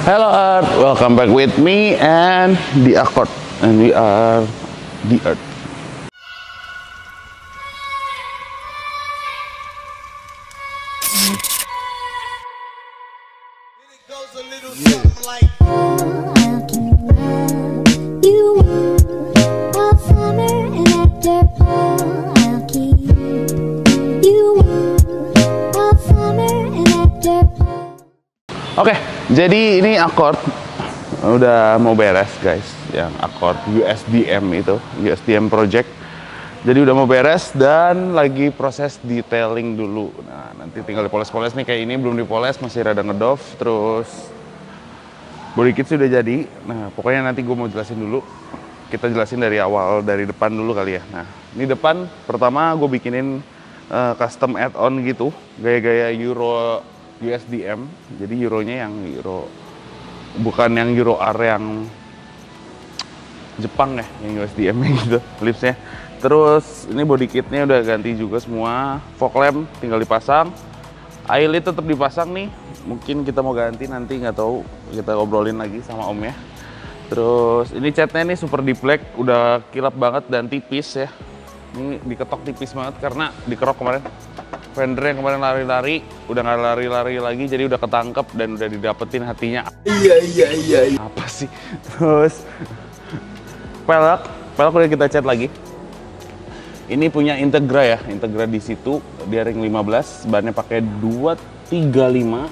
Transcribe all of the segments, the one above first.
Hello Earth, welcome back with me and the Accord, and we are the Earth. Oke, jadi ini Accord udah mau beres guys, yang Accord USDM itu, USDM project. Jadi udah mau beres dan lagi proses detailing dulu. Nah, nanti tinggal dipoles-poles nih, kayak ini belum dipoles, masih rada ngedov. Terus body kit sudah jadi. Nah, pokoknya nanti gue mau jelasin dulu. Kita jelasin dari awal, dari depan dulu kali ya. Nah, ini depan pertama gue bikinin custom add-on gitu, gaya-gaya Euro USDM. Jadi euronya yang euro, bukan yang Euro R yang Jepang ya, yang USDM gitu lipsnya. Terus ini body kitnya udah ganti juga semua, fog lamp tinggal dipasang, eyelid tetap dipasang nih. Mungkin kita mau ganti nanti, nggak tahu, kita ngobrolin lagi sama om ya. Terus ini catnya nih super deep black, udah kilap banget dan tipis ya. Ini diketok tipis banget karena dikerok kemarin. Fender yang kemarin lari-lari udah nggak lari-lari lagi, jadi udah ketangkep dan udah didapetin hatinya. Iya. Apa sih? Terus pelek udah kita cat lagi. Ini punya Integra ya, Integra di situ, dia ring 15, bannya pakai 235,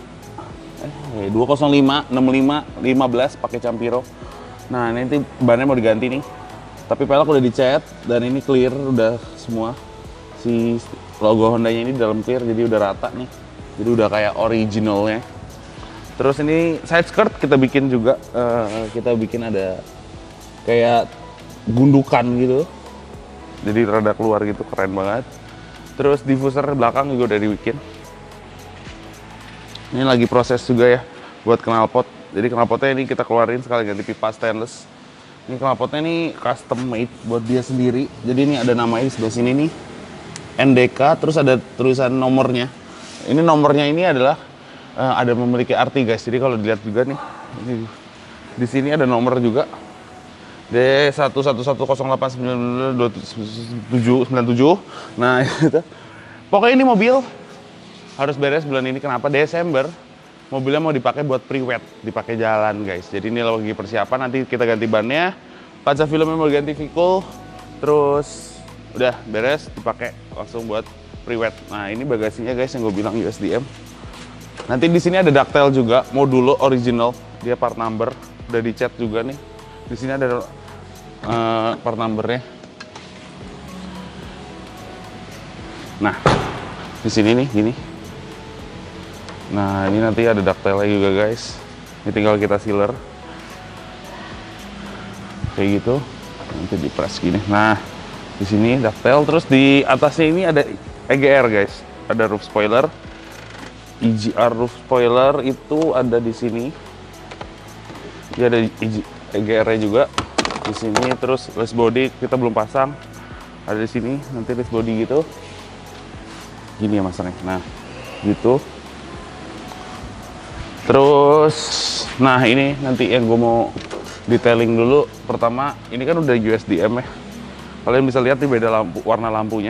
205, 65, 15 pakai Campiro. Nah, ini nanti bannya mau diganti nih. Tapi pelek udah dicat dan ini clear udah semua. Si logo Hondanya ini dalam clear, jadi udah rata nih, jadi udah kayak originalnya. Terus ini side skirt kita bikin juga, kita bikin ada kayak gundukan gitu, jadi rada keluar gitu, keren banget. Terus diffuser belakang juga udah dibikin. Ini lagi proses juga ya buat knalpot. Jadi knalpotnya ini kita keluarin sekali ganti pipa stainless. Ini knalpotnya ini custom made buat dia sendiri, jadi ini ada namanya di sebelah sini nih, NDK, terus ada tulisan nomornya. Ini nomornya ini adalah ada memiliki arti guys. Jadi kalau dilihat juga nih, di sini ada nomor juga. D11108929797. Nah, itu. Pokoknya ini mobil harus beres bulan ini. Kenapa? Desember mobilnya mau dipakai buat pre-wet, dipakai jalan guys. Jadi ini lagi persiapan, nanti kita ganti bannya, kaca filmnya mau ganti Vikul, terus udah beres dipakai langsung buat pre-wet. Nah, ini bagasinya guys yang gue bilang USDM. Nanti di sini ada ductile juga, modulo original, dia part number, udah dicat juga nih. Di sini ada part numbernya. Nah, di sini nih gini. Nah, ini nanti ada ductile juga guys. Ini tinggal kita sealer kayak gitu, nanti di press gini. Nah, di sini ductile, terus di atasnya ini ada EGR guys, ada roof spoiler, EGR roof spoiler itu ada di sini. Ya, ada EGR-nya juga di sini. Terus list body kita belum pasang, ada di sini. Nanti list body gitu, gini ya masangnya. Nah, gitu. Terus, nah ini nanti yang gue mau detailing dulu. Pertama, ini kan udah USDM ya. Kalian bisa lihat nih beda lampu, warna lampunya.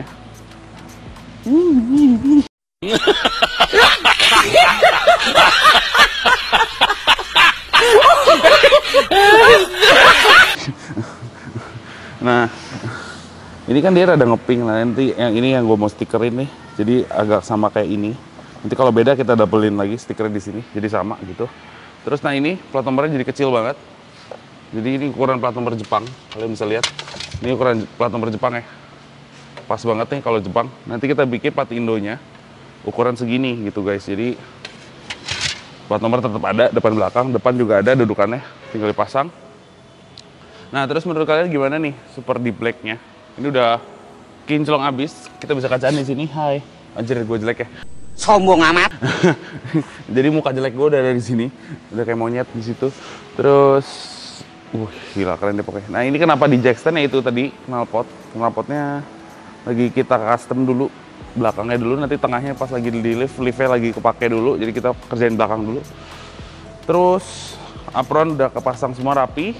Nah, ini kan dia rada ngepink. Nah, nanti yang ini yang gue mau stikerin nih. Jadi agak sama kayak ini. Nanti kalau beda kita doublein lagi stikernya di sini, jadi sama gitu. Terus nah ini plat nomornya jadi kecil banget. Jadi ini ukuran plat nomor Jepang. Kalian bisa lihat. Ini ukuran plat nomor Jepang ya. Pas banget nih kalau Jepang. Nanti kita bikin plat Indonya ukuran segini gitu guys. Jadi plat nomor tetap ada, depan belakang, depan juga ada dudukannya, tinggal dipasang. Nah, terus menurut kalian gimana nih super deep black-nya? Ini udah kinclong abis. Kita bisa kacaan di sini. Hai. Anjir, gue jelek ya. Sombong amat. Jadi muka jelek gue udah ada di sini, udah kayak monyet di situ. Terus, gila keren deh pokoknya. Nah, ini kenapa di jackstand ya itu tadi knalpotnya lagi kita custom dulu, belakangnya dulu, nanti tengahnya pas lagi di liftnya lagi kepake dulu. Jadi kita kerjain belakang dulu. Terus apron udah kepasang semua rapi.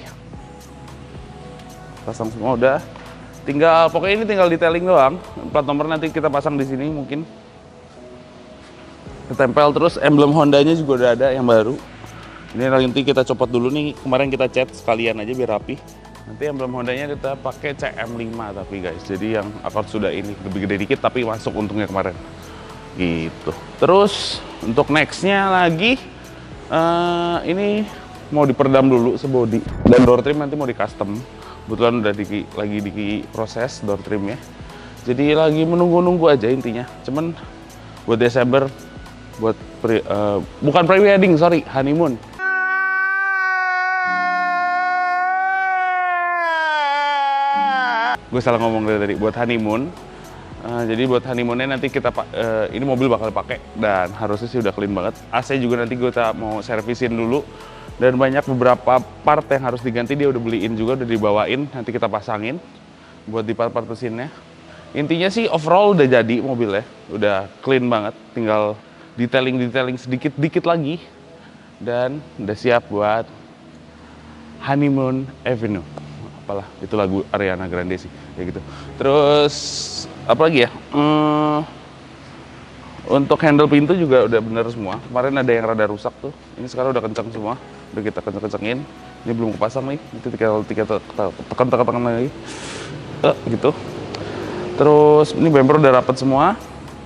Pasang semua udah. Tinggal pokoknya ini tinggal detailing doang. Plat nomor nanti kita pasang di sini mungkin. Ketempel terus emblem Hondanya juga udah ada yang baru. Ini nanti kita copot dulu nih. Kemarin kita cat sekalian aja biar rapi. Nanti emblem Hondanya kita pakai CM5 tapi guys. Jadi yang Accord sudah ini lebih gede dikit tapi masuk untungnya kemarin. Gitu. Terus untuk nextnya lagi ini mau diperdam dulu sebody dan door trim nanti mau di custom. Kebetulan udah lagi diproses door trimnya. Jadi lagi menunggu-nunggu aja intinya. Cuman buat Desember buat bukan pre-wedding, sorry, honeymoon. Gue salah ngomong dari buat honeymoon. Jadi buat honeymoonnya nanti kita ini mobil bakal pakai dan harusnya sih udah clean banget. AC juga nanti gue mau servisin dulu dan banyak beberapa part yang harus diganti dia udah beliin juga, udah dibawain. Nanti kita pasangin buat di part-part mesinnya. Intinya sih overall udah jadi mobilnya, udah clean banget. Tinggal detailing sedikit-dikit lagi dan udah siap buat Honeymoon Avenue. Apalah itu lagu Ariana Grande sih kayak gitu. Terus apa lagi ya, untuk handle pintu juga udah bener semua. Kemarin ada yang rada rusak tuh, ini sekarang udah kencang semua, udah kita kencengin. Ini belum kepasang nih, itu kita tekan lagi gitu. Terus ini bumper udah rapet semua.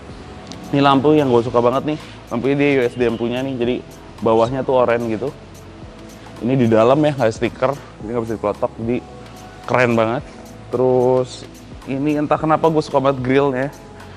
Ini lampu yang gue suka banget nih, lampu ini dia USDM punya nih, jadi bawahnya tuh oranye gitu. Ini di dalam ya, nggak stiker, jadi nggak bisa dikelotok, jadi keren banget. Terus ini entah kenapa gue suka banget grillnya.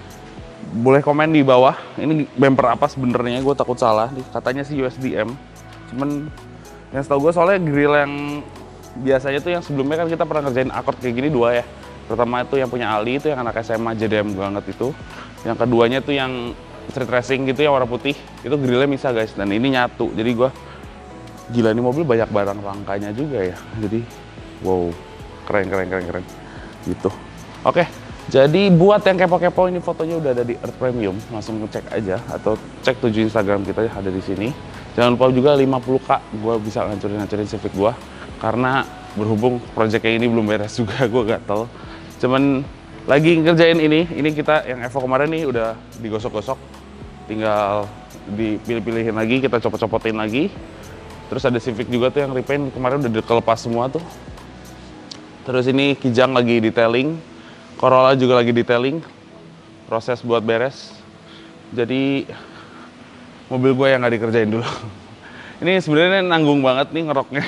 Boleh komen di bawah, ini bumper apa sebenarnya, gue takut salah. Katanya sih USDM, cuman yang setahu gue soalnya grill yang biasanya tuh yang sebelumnya kan kita pernah ngerjain Accord kayak gini dua ya. Pertama itu yang punya Ali, itu yang anak SMA JDM banget itu. Yang keduanya tuh yang street racing gitu yang warna putih, itu grillnya bisa guys, dan ini nyatu. Jadi gue gila, ini mobil banyak barang langkanya juga ya. Jadi wow, keren gitu. Oke, jadi buat yang kepo-kepo, ini fotonya udah ada di Earth Premium, langsung ngecek aja atau cek 7 Instagram kita ada di sini. Jangan lupa juga 50K gue bisa ngancurin Civic gue, karena berhubung proyeknya ini belum beres juga, gue gatel. Cuman lagi ngerjain ini kita yang Evo kemarin nih udah digosok-gosok, tinggal dipilih-pilihin lagi, kita copot-copotin lagi. Terus ada Civic juga tuh yang repaint kemarin udah kelepas semua tuh. Terus ini Kijang lagi detailing. Corolla juga lagi detailing, proses buat beres. Jadi mobil gue yang nggak dikerjain dulu. Ini sebenarnya nanggung banget nih ngeroknya.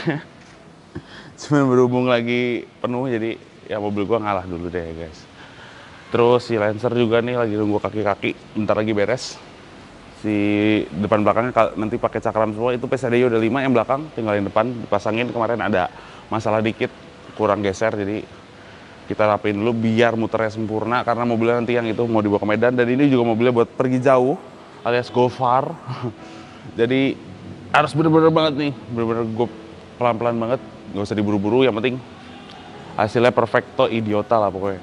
Cuman berhubung lagi penuh, jadi ya mobil gue ngalah dulu deh guys. Terus si Lancer juga nih lagi nunggu kaki-kaki, bentar lagi beres. Si depan belakangnya nanti pakai cakram semua. Itu PCD udah 5, yang belakang tinggal yang depan dipasangin. Kemarin ada masalah dikit, kurang geser, jadi kita rapiin dulu biar muternya sempurna, karena mobilnya nanti yang itu mau dibawa ke Medan, dan ini juga mobilnya buat pergi jauh alias go far. Jadi harus bener-bener banget nih, bener-bener gue pelan-pelan banget, nggak usah diburu-buru, yang penting hasilnya perfecto idiota lah pokoknya.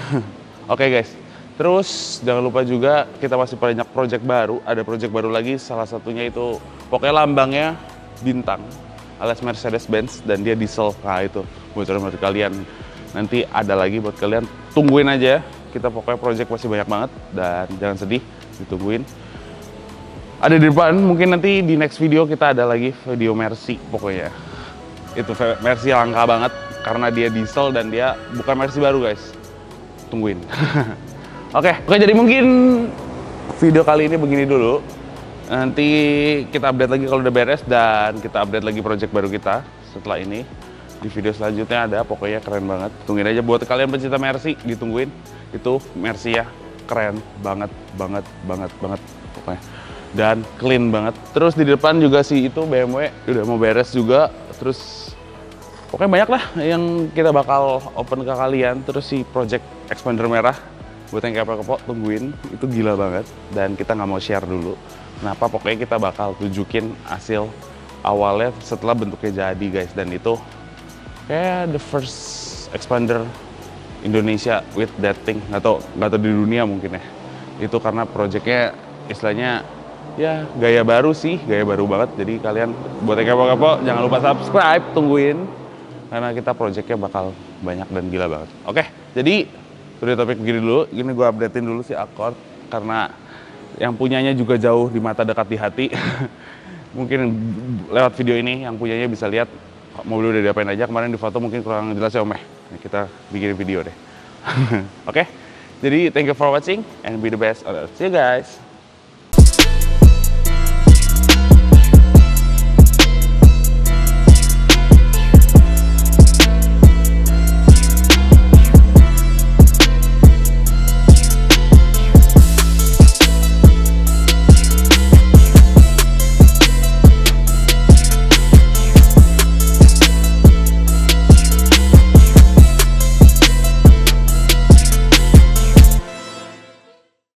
Oke guys, terus jangan lupa juga kita masih banyak project baru, ada project baru lagi, salah satunya itu pokoknya lambangnya bintang alias Mercedes-Benz, dan dia diesel. Nah itu bocoran buat kalian. Nanti ada lagi buat kalian, tungguin aja. Kita pokoknya project masih banyak banget, dan jangan sedih, ditungguin. Ada di depan, mungkin nanti di next video kita ada lagi video Mercy pokoknya. Itu Mercy langka banget, karena dia diesel dan dia bukan Mercy baru guys. Tungguin. Oke, jadi mungkin video kali ini begini dulu. Nanti kita update lagi kalau udah beres, dan kita update lagi project baru kita setelah ini. Di video selanjutnya ada, pokoknya keren banget. Tungguin aja buat kalian pencinta Mercy, ditungguin. Itu Mercy ya, keren banget pokoknya. Dan clean banget. Terus di depan juga sih itu BMW udah mau beres juga. Terus pokoknya banyak lah yang kita bakal open ke kalian. Terus si project expander merah, buat yang kepo-kepo tungguin, itu gila banget. Dan kita nggak mau share dulu. Kenapa? Pokoknya kita bakal tunjukin hasil awalnya setelah bentuknya jadi guys. Dan itu kayak the first expander Indonesia with that thing, nggak tau di dunia mungkin ya. Itu karena projectnya istilahnya ya gaya baru sih, gaya baru banget. Jadi kalian buat yang kepo-kepo jangan lupa subscribe, tungguin karena kita projectnya bakal banyak dan gila banget. Oke, jadi udah topik begini dulu. Gini gue updatein dulu si Accord karena yang punyanya juga jauh di mata dekat di hati. Mungkin lewat video ini yang punyanya bisa lihat mobil udah diapain aja. Kemarin di foto mungkin kurang jelas ya Om. Nah, kita bikin video deh. Oke, jadi thank you for watching and be the best. See you guys.